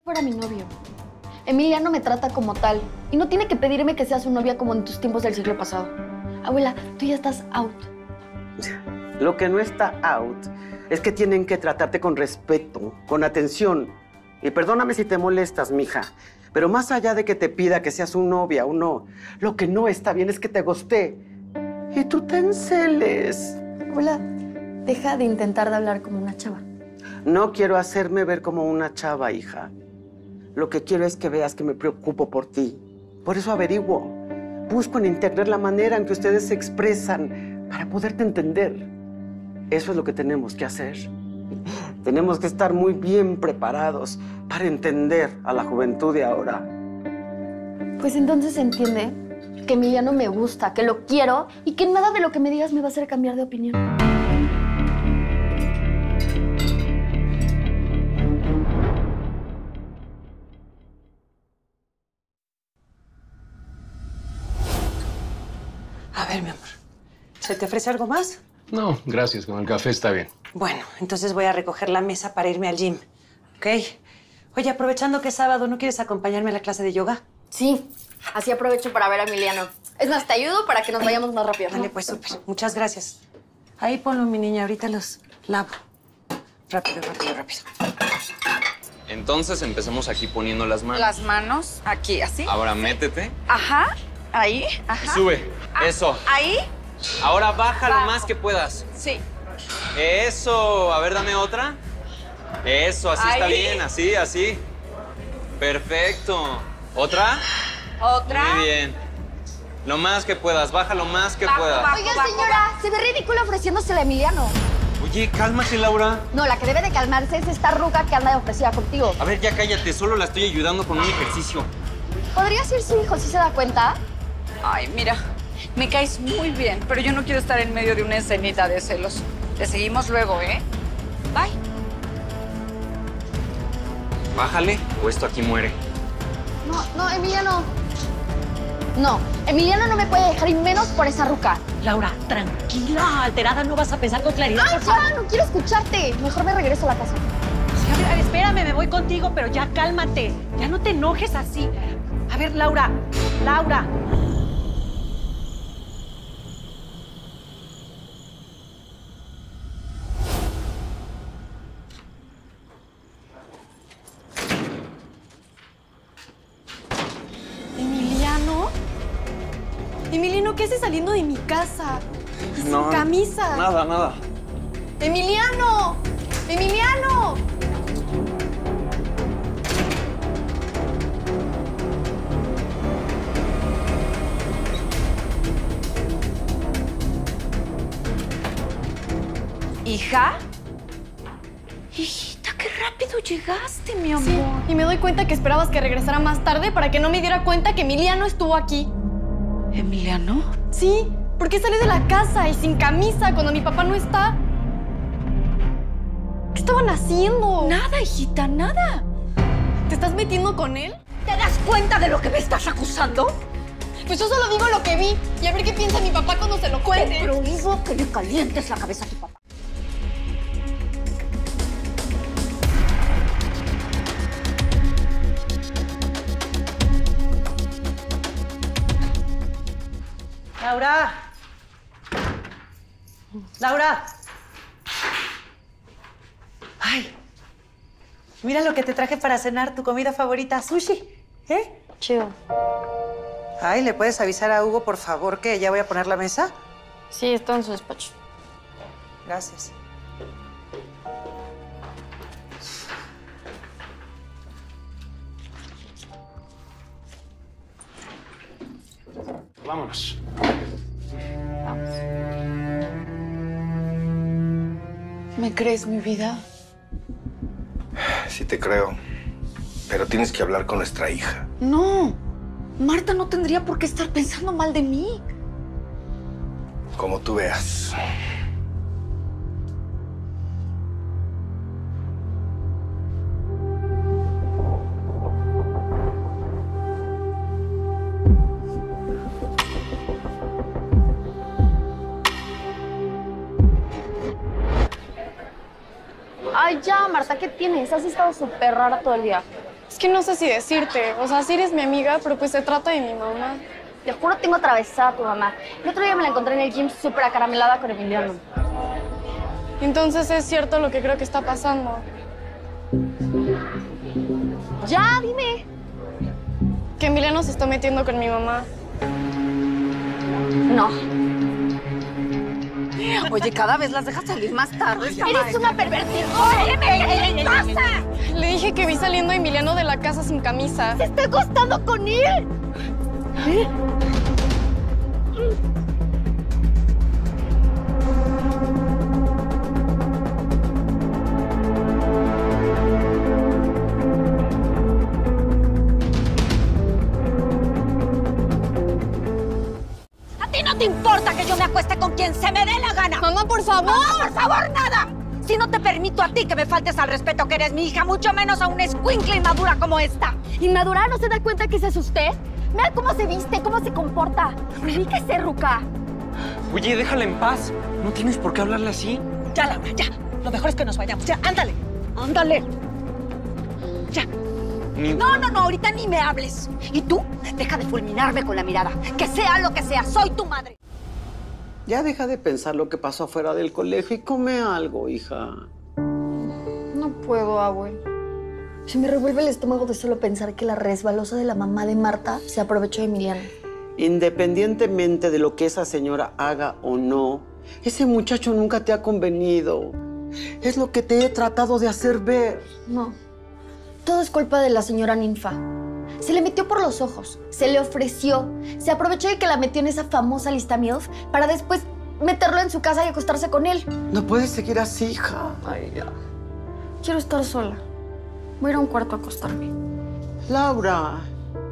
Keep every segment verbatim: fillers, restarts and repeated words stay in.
fuera mi novio. Emiliano me trata como tal y no tiene que pedirme que sea su novia como en tus tiempos del siglo pasado. Abuela, tú ya estás out. Lo que no está out es que tienen que tratarte con respeto, con atención. Y perdóname si te molestas, mija, pero más allá de que te pida que seas su novia o no, lo que no está bien es que te gosté y tú te enceles. Abuela, deja de intentar de hablar como una chava. No quiero hacerme ver como una chava, hija. Lo que quiero es que veas que me preocupo por ti. Por eso averiguo. Busco en internet la manera en que ustedes se expresan para poderte entender. Eso es lo que tenemos que hacer. Tenemos que estar muy bien preparados para entender a la juventud de ahora. Pues entonces entiende que Emiliano me gusta, que lo quiero y que nada de lo que me digas me va a hacer cambiar de opinión. A ver, mi amor, ¿se te ofrece algo más? No, gracias, con el café está bien. Bueno, entonces voy a recoger la mesa para irme al gym, ¿ok? Oye, aprovechando que es sábado, ¿no quieres acompañarme a la clase de yoga? Sí, así aprovecho para ver a Emiliano. Es más, te ayudo para que nos vayamos más rápido. Dale, pues, súper. Muchas gracias. Ahí ponlo, mi niña, ahorita los lavo. Rápido, rápido, rápido. Entonces empezamos aquí poniendo las manos. Las manos aquí, así. Ahora métete. Ajá, ahí, ajá. Sube. Eso. Ahí. Ahora baja lo Bajo. más que puedas. Sí. Eso. A ver, dame otra. Eso, así está Ahí. bien. Así, así. Perfecto. ¿Otra? Otra. Muy bien. Lo más que puedas. Baja lo más que Bajo, puedas. bajo. Oiga, señora, se ve ridículo ofreciéndosele a Emiliano. Oye, cálmate, Laura. No, la que debe de calmarse es esta ruca que anda de ofrecida contigo. A ver, ya cállate. Solo la estoy ayudando con un ejercicio. ¿Podría ser su hijo si se da cuenta? Ay, mira, me caes muy bien, pero yo no quiero estar en medio de una escenita de celos. Te seguimos luego, ¿eh? Bye. Bájale o esto aquí muere. No, no, Emiliano. No, Emiliano no me puede dejar y menos por esa ruca. Laura, tranquila, alterada, no vas a pensar con claridad, ¡Ay, por favor. ya! No quiero escucharte. Mejor me regreso a la casa. Sí, a ver, a ver, espérame, me voy contigo, pero ya cálmate. Ya no te enojes así. A ver, Laura, Laura. ¿Emiliano? Emiliano, ¿qué haces saliendo de mi casa? Y sin No, camisa. Nada, nada. ¡Emiliano! ¡Emiliano! ¿Hija? Hijita, qué rápido llegaste, mi amor. Sí, y me doy cuenta que esperabas que regresara más tarde para que no me diera cuenta que Emiliano estuvo aquí. ¿Emiliano? Sí, ¿por qué salí de la casa y sin camisa cuando mi papá no está? ¿Qué estaban haciendo? Nada, hijita, nada. ¿Te estás metiendo con él? ¿Te das cuenta de lo que me estás acusando? Pues yo solo digo lo que vi y a ver qué piensa mi papá cuando se lo cuente. Te prohíbo que le calientes la cabeza a tu papá. Laura. Laura. Ay. Mira lo que te traje para cenar, tu comida favorita, sushi. ¿Eh? Chido. Ay, ¿le puedes avisar a Hugo, por favor, que ya voy a poner la mesa? Sí, está en su despacho. Gracias. Vámonos. ¿Me crees, mi vida? Sí te creo, pero tienes que hablar con nuestra hija. No. Marta no tendría por qué estar pensando mal de mí. Como tú veas. Ay, ya, Marta, ¿qué tienes? Has estado súper rara todo el día. Es que no sé si decirte. O sea, sí eres mi amiga, pero pues se trata de mi mamá. Te juro, tengo atravesada a tu mamá. El otro día me la encontré en el gym súper acaramelada con Emiliano. Entonces es cierto lo que creo que está pasando. Ya, dime. Que Emiliano se está metiendo con mi mamá. No. Oye, cada vez las dejas salir más tarde. Eres una pervertida. ¡Oye, qué pasa! Le dije que vi saliendo a Emiliano de la casa sin camisa. ¡Se está acostando con él! ¿Eh? ¿A ti no te importa que yo me acueste con quien se me dé la gana? Mamá, por favor. ¡No, por favor, nada! Si no te permito a ti que me faltes al respeto que eres mi hija, mucho menos a una escuincla inmadura como esta. ¿Inmadura? ¿No se da cuenta que ese es usted? Mira cómo se viste, cómo se comporta. Ubíquese, ruca. Oye, déjala en paz. No tienes por qué hablarle así. Ya, Laura, ya. Lo mejor es que nos vayamos. Ya, ándale. Ándale. Ya. Ni... No, no, no, ahorita ni me hables. Y tú, deja de fulminarme con la mirada. Que sea lo que sea, soy tu madre. Ya deja de pensar lo que pasó afuera del colegio y come algo, hija. No puedo, abuelo. Se me revuelve el estómago de solo pensar que la resbalosa de la mamá de Marta se aprovechó de Emiliano. Independientemente de lo que esa señora haga o no, ese muchacho nunca te ha convenido. Es lo que te he tratado de hacer ver. No. Todo es culpa de la señora Ninfa. Se le metió por los ojos, se le ofreció, se aprovechó de que la metió en esa famosa lista MILF para después meterlo en su casa y acostarse con él. No puedes seguir así, hija. Ay, ya. Quiero estar sola. Voy a ir a un cuarto a acostarme. Laura.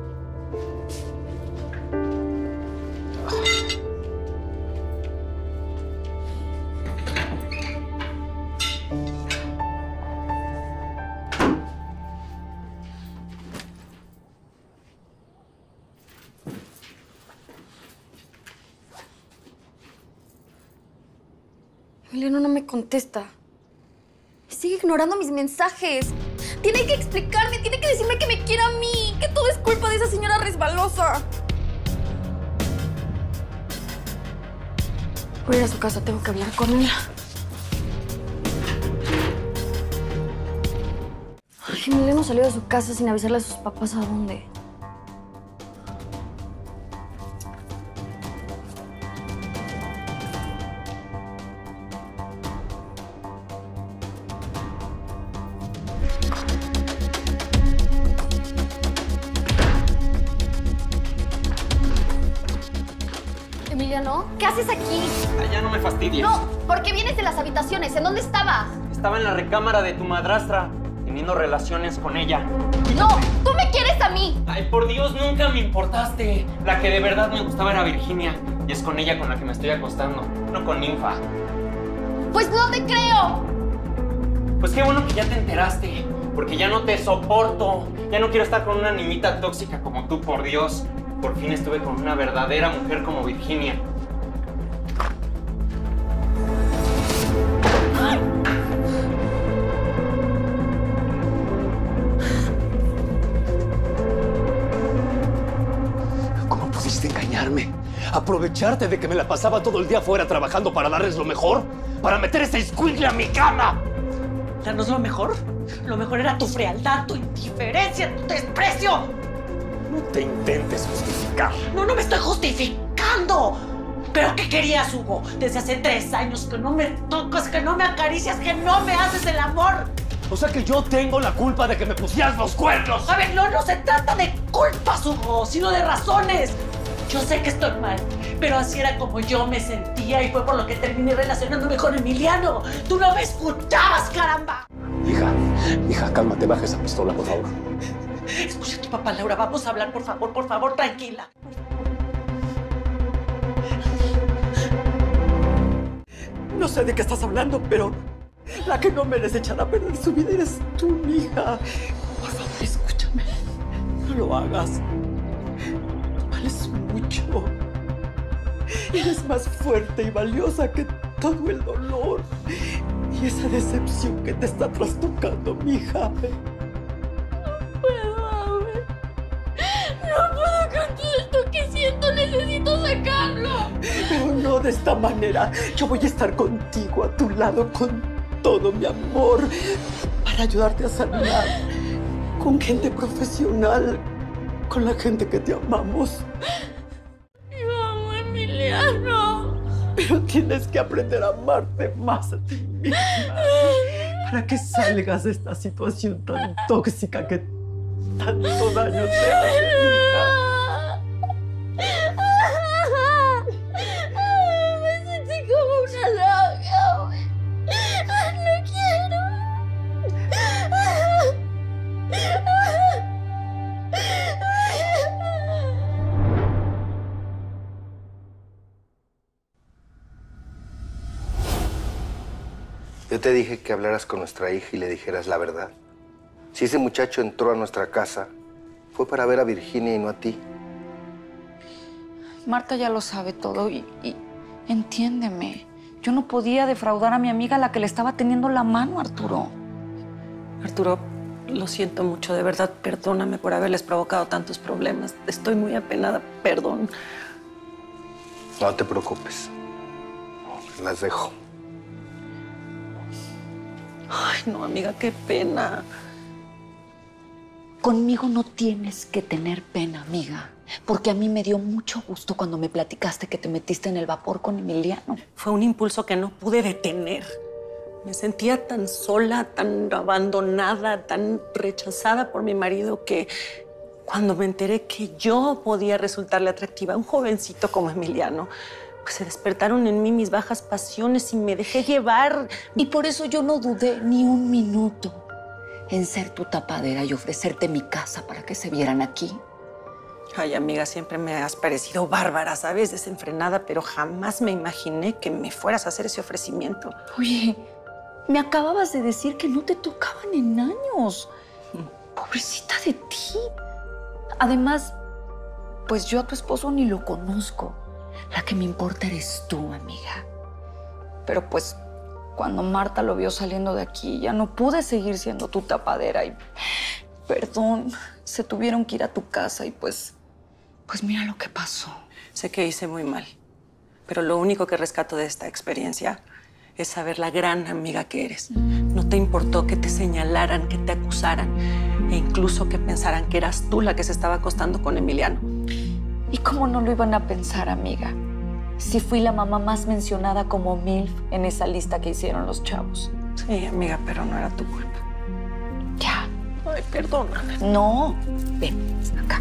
Emiliano no me contesta. Sigue ignorando mis mensajes. Tiene que explicarme, tiene que decirme que me quiere a mí, que todo es culpa de esa señora resbalosa. Voy a ir a su casa, tengo que hablar con ella. Ay, Emiliano salió de su casa sin avisarle a sus papás a dónde. Emiliano, ¿qué haces aquí? Ay, ya no me fastidies. No, ¿por qué vienes de las habitaciones? ¿En dónde estabas? Estaba en la recámara de tu madrastra, teniendo relaciones con ella. No, tú me quieres a mí. Ay, por Dios, nunca me importaste. La que de verdad me gustaba era Virginia. Y es con ella con la que me estoy acostando, no con Ninfa. Pues no te creo. Pues qué bueno que ya te enteraste, porque ya no te soporto. Ya no quiero estar con una niñita tóxica como tú, por Dios. Por fin estuve con una verdadera mujer como Virginia. ¿Cómo pudiste engañarme? ¿Aprovecharte de que me la pasaba todo el día afuera trabajando para darles lo mejor? ¿Para meter ese escuincle a mi cama? ¿Darnos lo mejor? Lo mejor era tu frialdad, tu indiferencia, tu desprecio. No te intentes justificar. No, no me estoy justificando. ¿Pero qué querías, Hugo? Desde hace tres años que no me tocas, que no me acaricias, que no me haces el amor. O sea que yo tengo la culpa de que me pusieras los cuernos. A ver, no, no se trata de culpas, Hugo, sino de razones. Yo sé que estoy mal, pero así era como yo me sentía y fue por lo que terminé relacionándome con Emiliano. Tú no me escuchabas, caramba. Hija, hija, cálmate, baja esa pistola, por favor. Escucha a tu papá, Laura. Vamos a hablar, por favor, por favor, tranquila. No sé de qué estás hablando, pero la que no merece echar a perder su vida eres tú, hija. Por favor, escúchame. No lo hagas. Tú vales mucho. Eres más fuerte y valiosa que todo el dolor y esa decepción que te está trastocando, mija. No puedo. de esta manera. Yo voy a estar contigo, a tu lado, con todo mi amor, para ayudarte a sanar. Con gente profesional, con la gente que te amamos. Yo amo a Emiliano. Pero tienes que aprender a amarte más a ti misma para que salgas de esta situación tan tóxica que tanto daño te hace, hija. Me sentí como una loca. No quiero. Yo te dije que hablaras con nuestra hija y le dijeras la verdad. Si ese muchacho entró a nuestra casa, fue para ver a Virginia y no a ti. Marta ya lo sabe todo y, y entiéndeme. Yo no podía defraudar a mi amiga a la que le estaba teniendo la mano, Arturo. Arturo, lo siento mucho, de verdad, perdóname por haberles provocado tantos problemas. Estoy muy apenada, perdón. No te preocupes. Las dejo. Ay, no, amiga, qué pena. Conmigo no tienes que tener pena, amiga. Porque a mí me dio mucho gusto cuando me platicaste que te metiste en el vapor con Emiliano. Fue un impulso que no pude detener. Me sentía tan sola, tan abandonada, tan rechazada por mi marido que cuando me enteré que yo podía resultarle atractiva a un jovencito como Emiliano, pues se despertaron en mí mis bajas pasiones y me dejé llevar. Y por eso yo no dudé ni un minuto en ser tu tapadera y ofrecerte mi casa para que se vieran aquí. Ay, amiga, siempre me has parecido bárbara, ¿sabes? Desenfrenada, pero jamás me imaginé que me fueras a hacer ese ofrecimiento. Oye, me acababas de decir que no te tocaban en años. Pobrecita de ti. Además, pues yo a tu esposo ni lo conozco. La que me importa eres tú, amiga. Pero pues, cuando Marta lo vio saliendo de aquí, ya no pude seguir siendo tu tapadera y... Perdón, se tuvieron que ir a tu casa y pues... Pues mira lo que pasó. Sé que hice muy mal, pero lo único que rescato de esta experiencia es saber la gran amiga que eres. No te importó que te señalaran, que te acusaran e incluso que pensaran que eras tú la que se estaba acostando con Emiliano. ¿Y cómo no lo iban a pensar, amiga? Si fui la mamá más mencionada como MILF en esa lista que hicieron los chavos. Sí, amiga, pero no era tu culpa. Ya. Ay, perdóname. No. Ven, acá.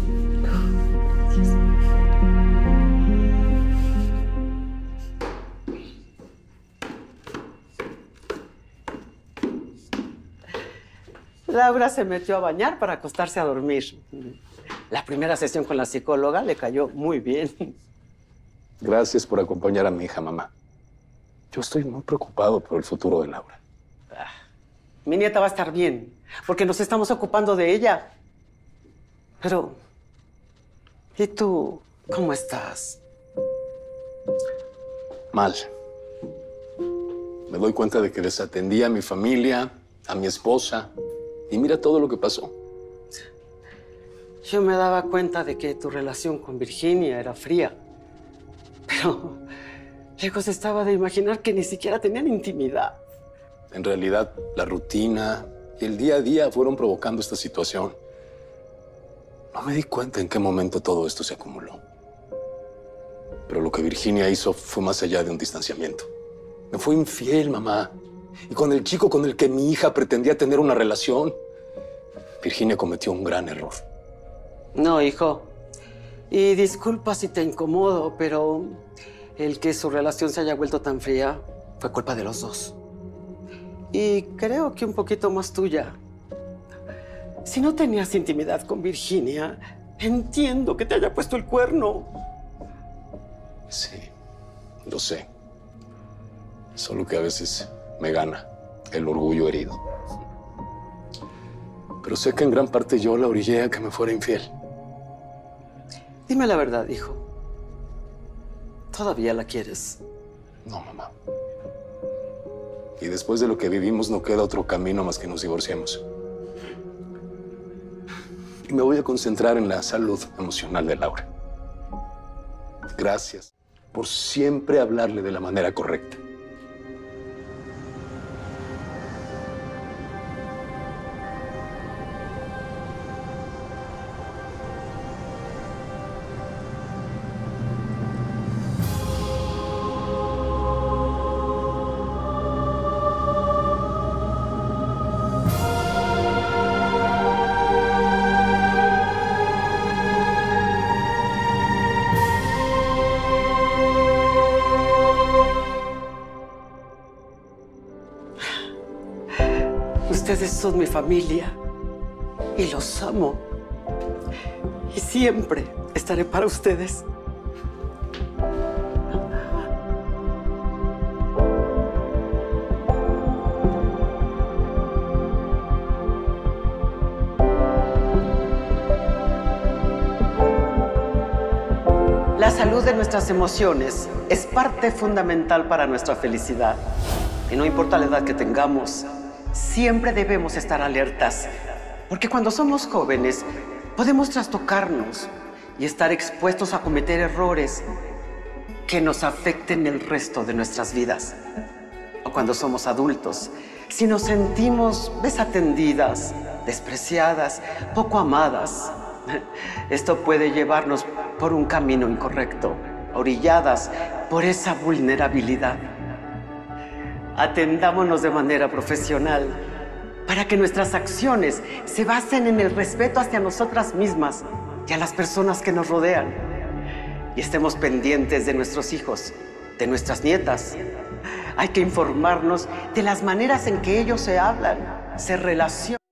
Laura se metió a bañar para acostarse a dormir. La primera sesión con la psicóloga le cayó muy bien. Gracias por acompañar a mi hija, mamá. Yo estoy muy preocupado por el futuro de Laura. Ah, mi nieta va a estar bien, porque nos estamos ocupando de ella. Pero, ¿y tú cómo estás? Mal. Me doy cuenta de que desatendí a mi familia, a mi esposa, y mira todo lo que pasó. Yo me daba cuenta de que tu relación con Virginia era fría. Pero lejos estaba de imaginar que ni siquiera tenían intimidad. En realidad, la rutina y el día a día fueron provocando esta situación. No me di cuenta en qué momento todo esto se acumuló. Pero lo que Virginia hizo fue más allá de un distanciamiento. Me fue infiel, mamá. Y con el chico con el que mi hija pretendía tener una relación, Virginia cometió un gran error. No, hijo. Y disculpa si te incomodo, pero el que su relación se haya vuelto tan fría fue culpa de los dos. Y creo que un poquito más tuya. Si no tenías intimidad con Virginia, entiendo que te haya puesto el cuerno. Sí, lo sé. Solo que a veces me gana el orgullo herido. Pero sé que en gran parte yo la orillé a que me fuera infiel. Dime la verdad, hijo. ¿Todavía la quieres? No, mamá. Y después de lo que vivimos no queda otro camino más que nos divorciemos. Y me voy a concentrar en la salud emocional de Laura. Gracias. por siempre hablarle de la manera correcta. Ustedes son mi familia y los amo. Y siempre estaré para ustedes. La salud de nuestras emociones es parte fundamental para nuestra felicidad. Y no importa la edad que tengamos, siempre debemos estar alertas, porque cuando somos jóvenes podemos trastocarnos y estar expuestos a cometer errores que nos afecten el resto de nuestras vidas. O cuando somos adultos, si nos sentimos desatendidas, despreciadas, poco amadas, esto puede llevarnos por un camino incorrecto, orilladas por esa vulnerabilidad. Atendámonos de manera profesional para que nuestras acciones se basen en el respeto hacia nosotras mismas y a las personas que nos rodean. Y estemos pendientes de nuestros hijos, de nuestras nietas. Hay que informarnos de las maneras en que ellos se hablan, se relacionan.